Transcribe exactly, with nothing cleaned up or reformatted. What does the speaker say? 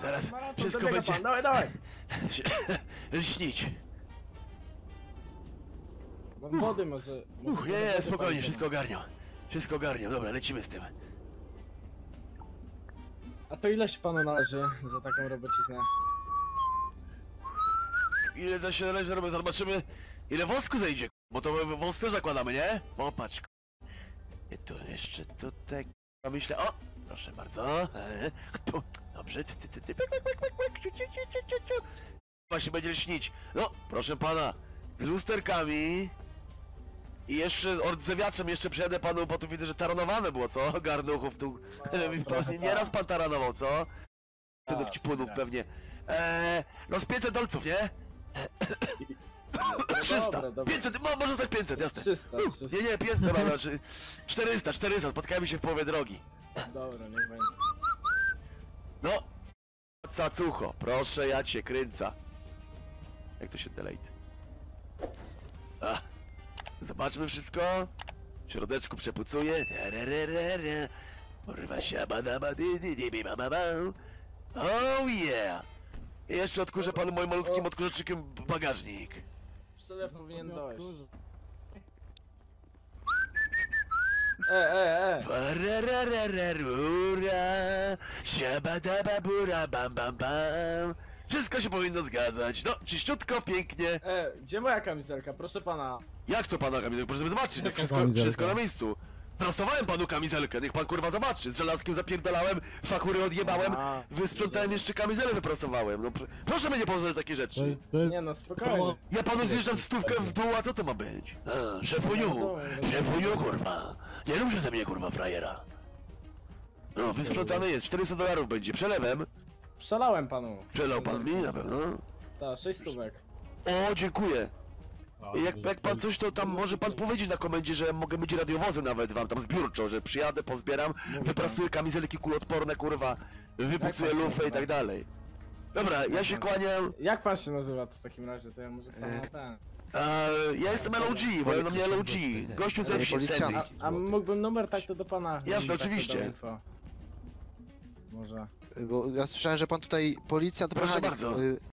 Zaraz Maraton, wszystko dobiega będzie... Pan, dawaj, dawaj! śnić. Mam wody może... może Uch, nie, wody nie, pan spokojnie, da. wszystko ogarnią. Wszystko ogarnią, dobra, lecimy z tym. A to ile się panu należy za taką robociznę? Ile za się należy robić, zobaczymy ile wosku zejdzie, bo to wos też zakładamy, nie? Popatrz, i tu jeszcze tutaj, myślę, o, proszę bardzo, e, tu, dobrze, ty, ty, ty, ty, pyk, pyk, pyk, pyk, pyk, ciu, ciu, ciu, ciu, ciu, ciu. Właśnie będzie śnić, no, proszę pana, z lusterkami i jeszcze ordzewiaczem jeszcze przyjadę panu, bo tu widzę, że taranowane było, co? Garnuchów tu, trochę nieraz tak. pan taranował, co? Synów Tak, ćpunów tak. pewnie, eee, no z pięćset dolców, nie? No trzysta, dobra, dobra. pięćset, mo, może stać pięćset, jasne. trzysta, trzysta. Nie, nie, pięćset, dobra, znaczy czterysta, czterysta, spotkajmy się w połowie drogi. Dobra, niech będzie. No, cacucho, proszę, ja cię kręca. Jak to się delete? A, zobaczmy wszystko. W środeczku przepucuję. Urwa się, badaba, di, di, di, bi, ba, ba, ba. Oh yeah! I jeszcze odkurzę panu moim malutkim odkurzaczykiem bagażnik. Przelew powinien dojść. E, e, e! Farararararura, siabadababura, bam bam bam. Wszystko się powinno zgadzać. No, czyściutko, pięknie. E, gdzie moja kamizelka? Proszę pana. Jak to pana kamizelka? Proszę zobaczyć, no Jaka wszystko, kamizelka? wszystko na miejscu. Prasowałem panu kamizelkę, niech pan kurwa zobaczy. Z żelazkiem zapierdalałem, fachury odjebałem, A, wysprzątałem jeszcze kamizelę, wyprasowałem. No pr proszę mnie nie poznać takie rzeczy. To jest, to jest... Nie no, spokojnie. Ja panu zjeżdżam stówkę w dół, a co to ma być? A, szefuniu, szefuniu kurwa. Nie rób się ze mnie kurwa frajera. No, wysprzątane jest, czterysta dolarów będzie, przelewem. Przelałem panu. Przelał pan mi na pewno. Tak, sześć stówek. O, dziękuję. A, Jak, to- jak pan coś, to tam może pan powiedzieć na komendzie, że mogę być radiowozy nawet wam tam zbiórczo, że przyjadę, pozbieram, wyprasuję kamizelki kuloodporne, kurwa, wypuksuję Jak pan się lufę i nazywa? tak dalej. Dobra, ja się kłaniam. Jak pan się nazywa w takim razie? To ja może pana ten... A, ja jestem L O G, bo na mnie L O G. Gościu ze wsi, Sandy. A, a mógłbym numer tak to do pana? Jasne, Tak, to oczywiście. do info. Może. Bo ja słyszałem, że pan tutaj policja, to Proszę proszę bardzo. niech, y,